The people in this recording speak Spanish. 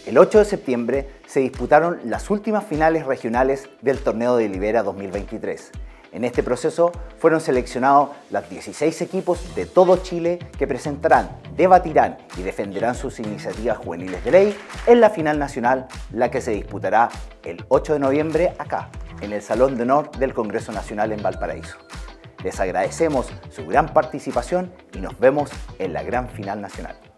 El 8 de septiembre se disputaron las últimas finales regionales del Torneo de Libera 2023. En este proceso fueron seleccionados los 16 equipos de todo Chile que presentarán, debatirán y defenderán sus iniciativas juveniles de ley en la final nacional, la que se disputará el 8 de noviembre acá, en el Salón de Honor del Congreso Nacional en Valparaíso. Les agradecemos su gran participación y nos vemos en la gran final nacional.